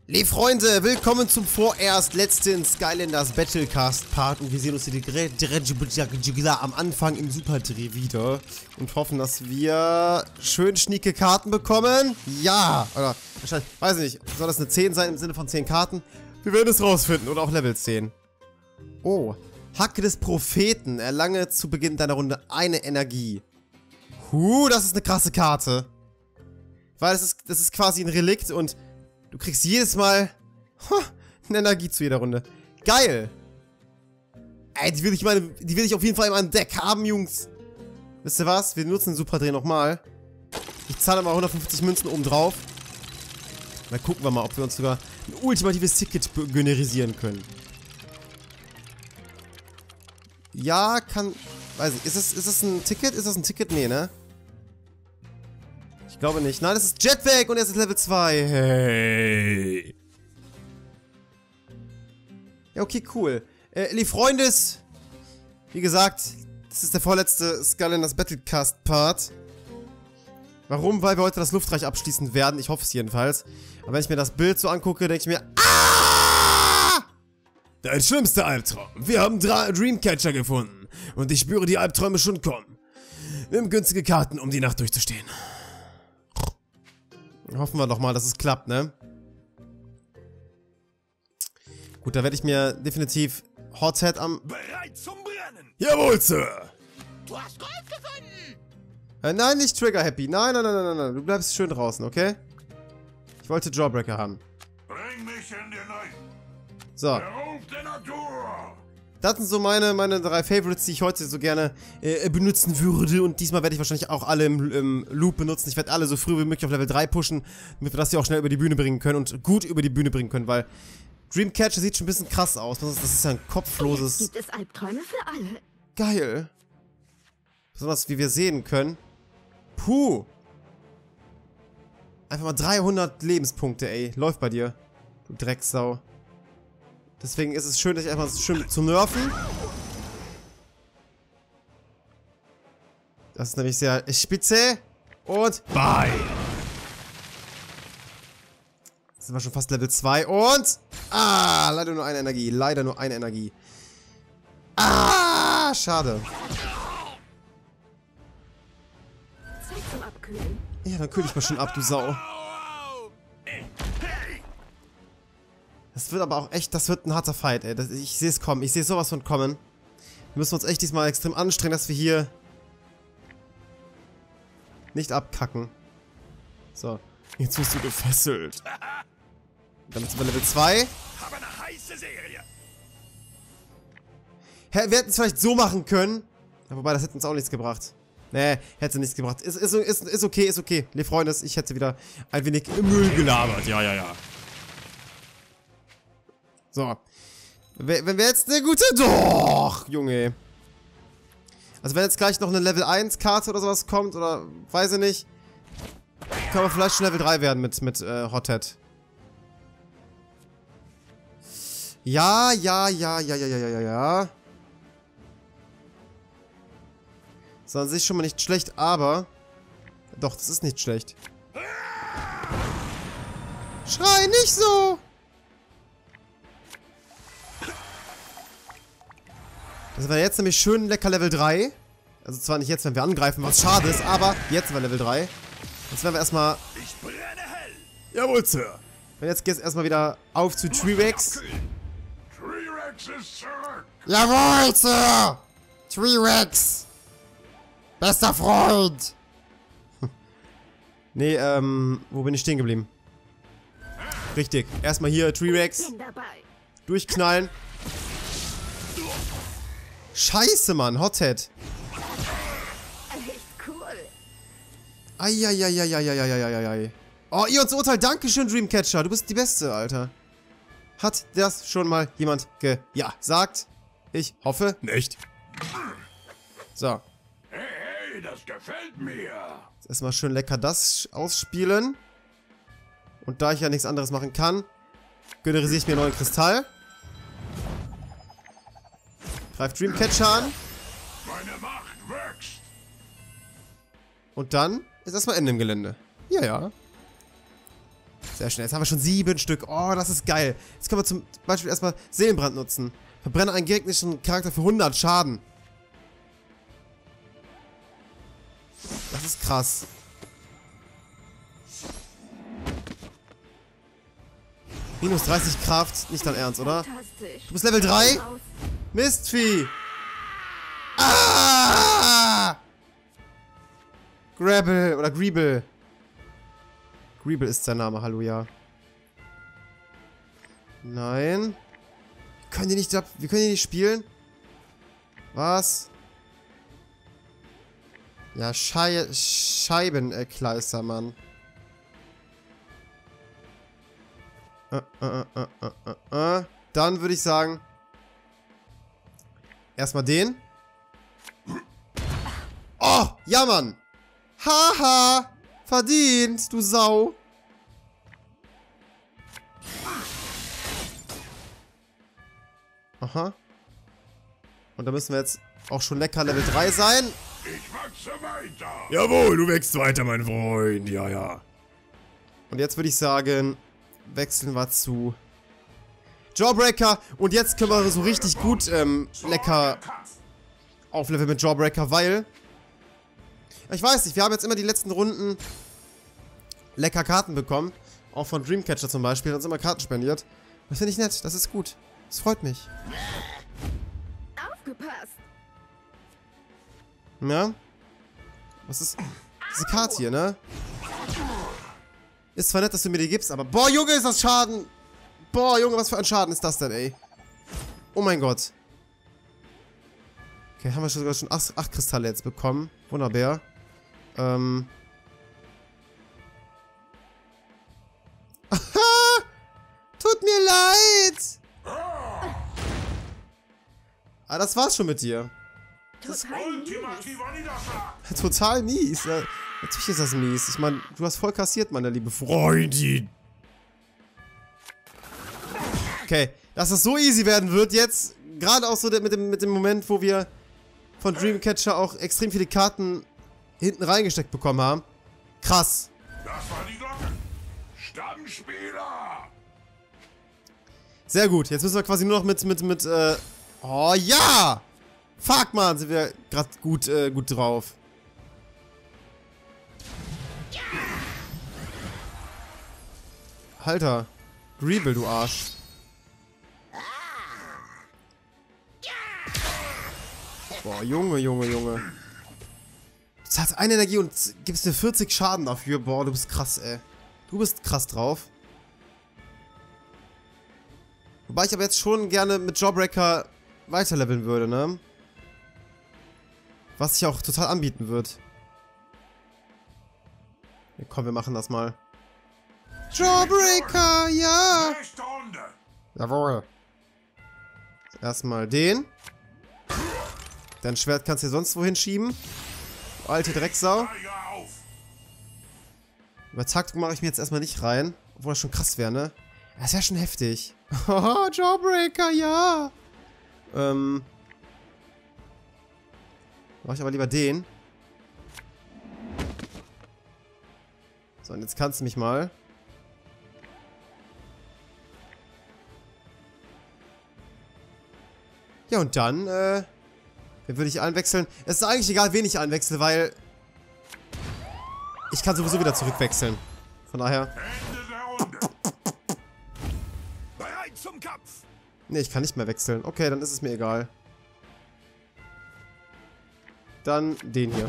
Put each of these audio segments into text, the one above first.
Liebe Freunde, willkommen zum vorerst letzten Skylanders Battlecast Part und wir sehen uns hier am Anfang im Super-Dreh wieder und hoffen, dass wir schön schnieke Karten bekommen. Ja, oder wahrscheinlich, weiß ich nicht, soll das eine 10 sein im Sinne von 10 Karten? Wir werden es rausfinden oder auch Level 10. Oh, Hacke des Propheten, erlange zu Beginn deiner Runde eine Energie. Das ist eine krasse Karte. Weil das ist quasi ein Relikt und du kriegst jedes Mal eine Energie zu jeder Runde. Geil! Ey, die will ich auf jeden Fall in meinem Deck haben, Jungs. Wisst ihr was? Wir nutzen den Super-Dreh nochmal. Ich zahle mal 150 Münzen oben drauf. Dann gucken wir mal, ob wir uns sogar ein ultimatives Ticket generisieren können. Ja, weiß ich, ist es ein Ticket? Ist das ein Ticket? Nee, ne? Ich glaube nicht. Nein, das ist Jetpack und er ist Level 2. Hey. Ja, okay, cool. Liebe Freundes, wie gesagt, das ist der vorletzte Skylanders Battlecast Part. Warum? Weil wir heute das Luftreich abschließen werden. Ich hoffe es jedenfalls. Aber wenn ich mir das Bild so angucke, denke ich mir, dein schlimmster Albtraum. Wir haben Dreamcatcher gefunden. Und ich spüre die Albträume schon kommen. Nimm günstige Karten, um die Nacht durchzustehen. Hoffen wir doch mal, dass es klappt, ne? Gut, da werde ich mir definitiv Hothead am... Bereit zum Brennen! Jawohl, Sir! Du hast Gold gefunden! Nein, nicht Trigger Happy. Nein. Du bleibst schön draußen, okay? Ich wollte Jawbreaker haben. Bring mich in die Nacht! So. Der Ruf der Natur! Das sind so meine 3 Favorites, die ich heute so gerne benutzen würde. Und diesmal werde ich wahrscheinlich auch alle im Loop benutzen. Ich werde alle so früh wie möglich auf Level 3 pushen, damit wir das hier auch schnell über die Bühne bringen können und gut über die Bühne bringen können, weil Dreamcatcher sieht schon ein bisschen krass aus. Das ist ja ein kopfloses... Jetzt gibt es Albträume für alle. Geil. Besonders wie wir sehen können. Puh. Einfach mal 300 Lebenspunkte, ey. Läuft bei dir. Du Drecksau. Deswegen ist es schön, dich einfach schön zu nerven. Das ist nämlich sehr spitze. Und bye. Jetzt sind wir schon fast Level 2 und... leider nur eine Energie. Leider nur eine Energie. Schade. Zeit zum Abkühlen. Ja, dann kühl ich mal schon ab, du Sau. Das wird aber auch echt, das wird ein harter Fight, ey. Ich sehe es kommen. Ich sehe sowas von kommen. Wir müssen uns echt diesmal extrem anstrengen, dass wir hier nicht abkacken. So. Jetzt wirst du gefesselt. Damit sind wir Level 2. Habe eine heiße Serie! Wir hätten es vielleicht so machen können. Ja, wobei, das hätte uns auch nichts gebracht. Nee, hätte nichts gebracht. Ist okay, ist okay. Liebe Freunde, ich hätte wieder ein wenig im Müll gelabert. Ja. So. Wenn wir jetzt eine gute... Doch, Junge. Also wenn jetzt gleich noch eine Level 1 Karte oder sowas kommt, oder weiß ich nicht, können wir vielleicht schon Level 3 werden mit Hothead. Ja. So, an sich schon mal nicht schlecht, aber... Doch, das ist nicht schlecht. Schrei nicht so! Das war jetzt nämlich schön lecker Level 3. Also zwar nicht jetzt, wenn wir angreifen, was schade ist, aber jetzt war Level 3. Jetzt werden wir erstmal... Ich brenne hell! Jawohl, Sir! Und jetzt geht's erstmal wieder auf zu T-Rex. T-Rex ist zurück! Jawohl, Sir! T-Rex! Bester Freund! Nee, wo bin ich stehen geblieben? Richtig, erstmal hier T-Rex. Bin dabei. Durchknallen. Scheiße, Mann, Hothead. Echt cool. Eieieiei. Oh, ihr uns Urteil. Dankeschön, Dreamcatcher. Du bist die Beste, Alter. Hat das schon mal jemand gesagt? Ich hoffe nicht. So. Hey, das gefällt mir! Jetzt erstmal schön lecker das ausspielen. Und da ich ja nichts anderes machen kann, generisiere ich mir einen neuen Kristall. Greift Dreamcatcher an. Meine Macht wächst! Und dann ist erstmal Ende im Gelände. Ja. Sehr schön. Jetzt haben wir schon 7 Stück. Oh, das ist geil. Jetzt können wir zum Beispiel erstmal Seelenbrand nutzen. Verbrenne einen gegnerischen Charakter für 100 Schaden. Das ist krass. Minus 30 Kraft. Nicht dein Ernst, oder? Fantastisch. Du bist Level 3? Aus. Mistvieh! Ah! Grabble oder Greeble. Greeble ist sein Name, hallo, ja. Nein. Wir können die nicht spielen? Was? Ja, Scheibenkleister, Mann. Dann würde ich sagen, erstmal den. Oh, ja, Mann. Haha. Verdient, du Sau. Aha. Und da müssen wir jetzt auch schon lecker Level 3 sein. Ich wachse weiter. Jawohl, du wächst weiter, mein Freund. Ja, ja. Und jetzt würde ich sagen, wechseln wir zu Jawbreaker. Und jetzt können wir so richtig gut lecker aufleveln mit Jawbreaker, weil... Ich weiß nicht, wir haben jetzt immer die letzten Runden lecker Karten bekommen. Auch von Dreamcatcher zum Beispiel, hat uns immer Karten spendiert. Das finde ich nett, das ist gut. Das freut mich. Aufgepasst. Ja? Was ist diese Karte hier, ne? Ist zwar nett, dass du mir die gibst, aber... Boah, Junge, ist das Schaden! Boah, Junge, was für ein Schaden ist das denn, ey? Oh mein Gott. Okay, haben wir sogar schon 8 Kristalle jetzt bekommen. Wunderbar. Aha! Tut mir leid! Ah, das war's schon mit dir. Ultimativer Niederschlag. Total mies. Ja, natürlich ist das mies. Ich meine, du hast voll kassiert, meine liebe Freundin. Okay, dass es so easy werden wird jetzt. Gerade auch so mit dem Moment, wo wir von Dreamcatcher auch extrem viele Karten hinten reingesteckt bekommen haben. Krass. Das war die Glocke. Stammspieler. Sehr gut. Jetzt müssen wir quasi nur noch mit oh ja! Fuck, man, sind wir gerade gut drauf. Alter. Greeble, du Arsch. Boah, Junge, Junge, Junge. Du zahlst 1 Energie und gibst mir 40 Schaden dafür. Boah, du bist krass, ey. Du bist krass drauf. Wobei ich aber jetzt schon gerne mit Jawbreaker weiterleveln würde, ne? Was sich auch total anbieten wird. Ja, komm, wir machen das mal. Jawbreaker, ja! Nächste Runde. Jawohl. Erstmal den. Dein Schwert kannst du sonst wohin schieben. Du alte Drecksau. Steige auf. Über Taktik mache ich mir jetzt erstmal nicht rein. Obwohl das schon krass wäre, ne? Das wäre schon heftig. Haha, Jawbreaker, ja! Mach ich aber lieber den. So, und jetzt kannst du mich mal. Ja, und dann, wen würde ich einwechseln? Es ist eigentlich egal, wen ich einwechsel, weil ich kann sowieso wieder zurückwechseln. Von daher. Ende der Runde. Bereit zum Kampf. Ne, ich kann nicht mehr wechseln. Okay, dann ist es mir egal. Dann den hier.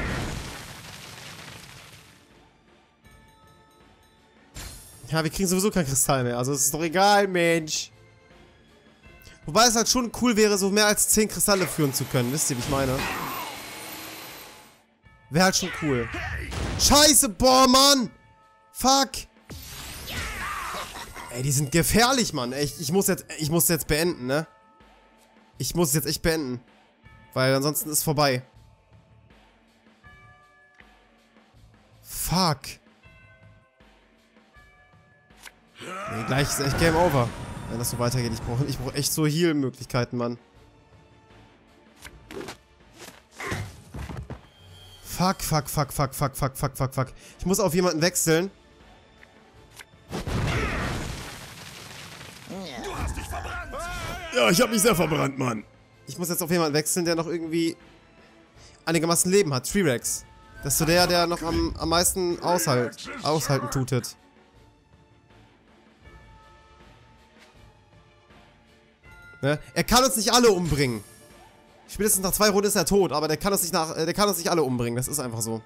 Ja, wir kriegen sowieso kein Kristall mehr. Also es ist doch egal, Mensch. Wobei es halt schon cool wäre, so mehr als 10 Kristalle führen zu können. Wisst ihr, wie ich meine? Wäre halt schon cool. Scheiße, boah, Mann! Fuck! Ey, die sind gefährlich, Mann. Ey, ich muss jetzt beenden, ne? Ich muss es jetzt echt beenden. Weil ansonsten ist es vorbei. Fuck. Nee, gleich ist echt Game Over. Wenn das so weitergeht. Ich brauch echt so Heal-Möglichkeiten, Mann. Fuck. Ich muss auf jemanden wechseln. Du hast dich verbrannt. Ja, ich habe mich sehr verbrannt, Mann. Ich muss jetzt auf jemanden wechseln, der noch irgendwie einigermaßen Leben hat. T-Rex. Das ist so der noch am meisten aushalten tutet. Ne? Er kann uns nicht alle umbringen. Spätestens nach 2 Runden ist er tot, aber der kann uns nicht alle umbringen. Das ist einfach so.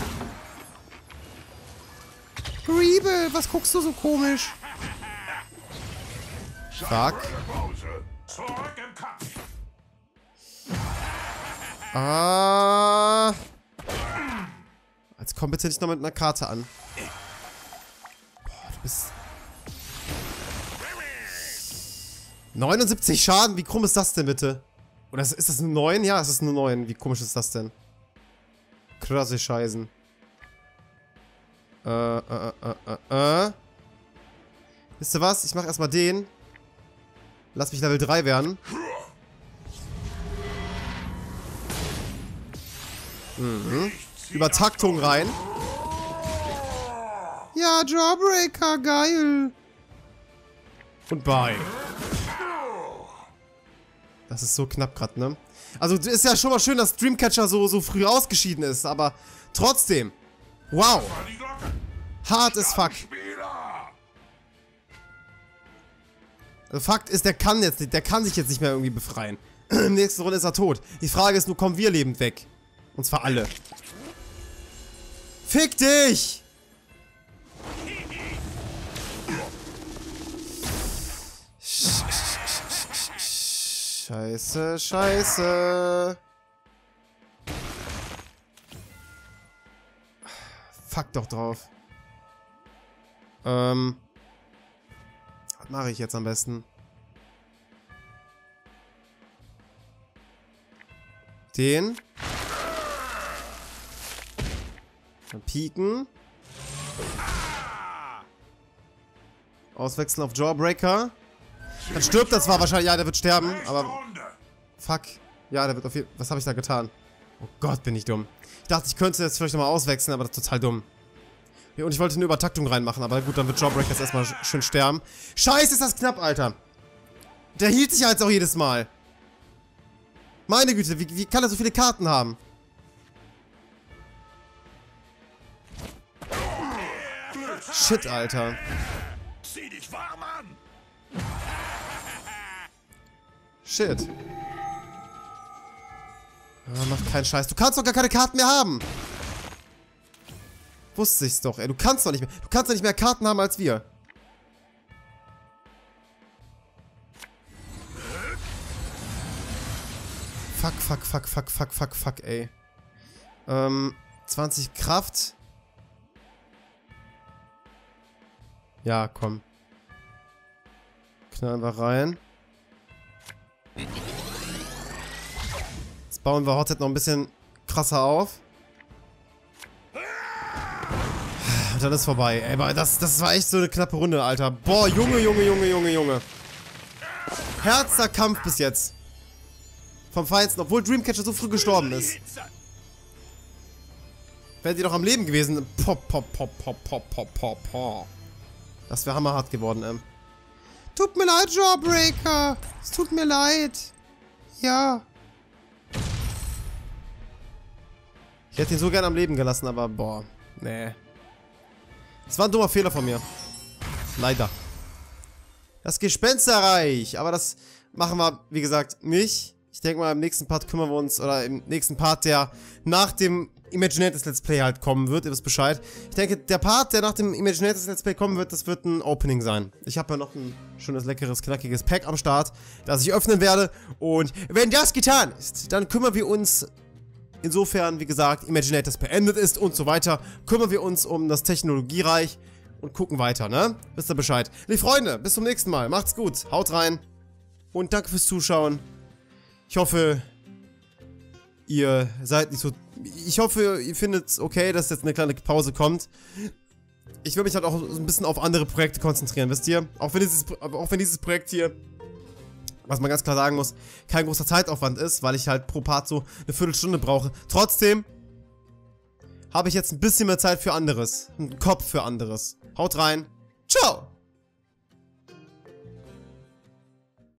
Griebel, was guckst du so komisch? Fuck. Zurück im Kampf. Ah. Jetzt komm bitte nicht noch mit einer Karte an. Boah, du bist... 79 Schaden? Wie krumm ist das denn bitte? Oder ist das eine 9? Ja, es ist eine 9. Wie komisch ist das denn? Krasse Scheißen. Wisst ihr was? Ich mach erstmal den. Lass mich Level 3 werden. Mhm. Übertaktung rein. Ja, Jawbreaker, geil. Und bye. Das ist so knapp gerade, ne? Also ist ja schon mal schön, dass Dreamcatcher so früh ausgeschieden ist, aber trotzdem. Wow. Hart as fuck. Also Fakt ist, der kann sich jetzt nicht mehr irgendwie befreien. Nächste Runde ist er tot. Die Frage ist nur, kommen wir lebend weg? Und zwar alle. Fick dich! Scheiße, scheiße. Fuck doch drauf. Was mache ich jetzt am besten? Den. Dann pieken. Auswechseln auf Jawbreaker. Dann stirbt er zwar wahrscheinlich. Ja, der wird sterben, aber... Fuck. Ja, der wird auf jeden Fall... Was habe ich da getan? Oh Gott, bin ich dumm. Ich dachte, ich könnte jetzt vielleicht nochmal auswechseln, aber das ist total dumm. Ja, und ich wollte eine Übertaktung reinmachen, aber gut, dann wird Jawbreaker jetzt erstmal schön sterben. Scheiße, ist das knapp, Alter. Der hielt sich halt auch jedes Mal. Meine Güte, wie kann er so viele Karten haben? Shit, Alter. Zieh dich warm an. Shit. Ah, macht keinen Scheiß. Du kannst doch gar keine Karten mehr haben. Wusste ich's doch, ey. Du kannst doch nicht mehr. Du kannst doch nicht mehr Karten haben als wir. Fuck, ey. 20 Kraft. Ja, komm. Knallen wir rein. Jetzt bauen wir Hothead noch ein bisschen krasser auf. Und dann ist vorbei. Ey, aber das war echt so eine knappe Runde, Alter. Boah, Junge. Herzter Kampf bis jetzt. Vom Feinsten, obwohl Dreamcatcher so früh gestorben ist. Wären die doch am Leben gewesen. Das wäre hammerhart geworden, Tut mir leid, Jawbreaker. Es tut mir leid. Ja. Ich hätte ihn so gern am Leben gelassen, aber boah. Nee. Das war ein dummer Fehler von mir. Leider. Das Gespensterreich. Aber das machen wir, wie gesagt, nicht. Ich denke mal, im nächsten Part kümmern wir uns, oder im nächsten Part, der nach dem Imaginators Let's Play halt kommen wird, ihr wisst Bescheid. Ich denke, der Part, der nach dem Imaginators Let's Play kommen wird, das wird ein Opening sein. Ich habe ja noch ein schönes, leckeres, knackiges Pack am Start, das ich öffnen werde. Und wenn das getan ist, dann kümmern wir uns, insofern, wie gesagt, Imaginators beendet ist und so weiter, kümmern wir uns um das Technologiereich und gucken weiter, ne? Wisst ihr Bescheid. Liebe Freunde, bis zum nächsten Mal. Macht's gut, haut rein und danke fürs Zuschauen. Ich hoffe, ihr seid nicht so... Ich hoffe, ihr findet es okay, dass jetzt eine kleine Pause kommt. Ich will mich halt auch ein bisschen auf andere Projekte konzentrieren, wisst ihr? Auch wenn dieses Projekt hier, was man ganz klar sagen muss, kein großer Zeitaufwand ist, weil ich halt pro Part so eine Viertelstunde brauche. Trotzdem habe ich jetzt ein bisschen mehr Zeit für anderes. Einen Kopf für anderes. Haut rein. Ciao!